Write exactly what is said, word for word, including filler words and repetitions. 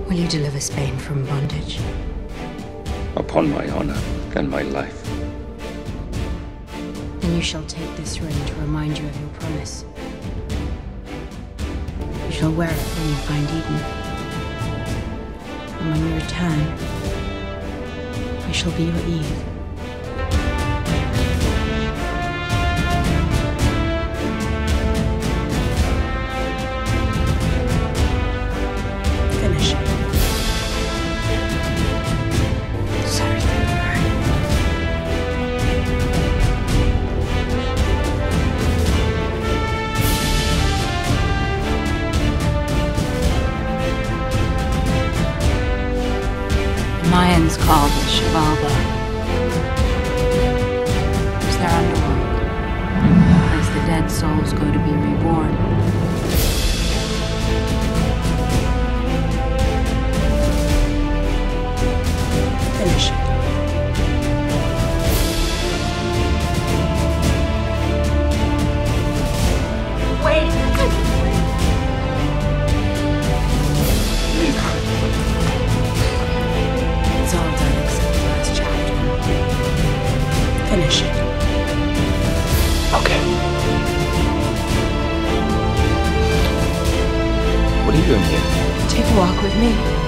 Will you deliver Spain from bondage? Upon my honor and my life. Then you shall take this ring to remind you of your promise. You shall wear it when you find Eden. And when you return, I shall be your Eve. Finish it. Is everything all right? The Mayans called it Xibalba. It's their underworld, as the dead souls go to be reborn. Finish it. Wait! It's all done except the last chapter. Finish it. Okay. What are you doing here? Take a walk with me.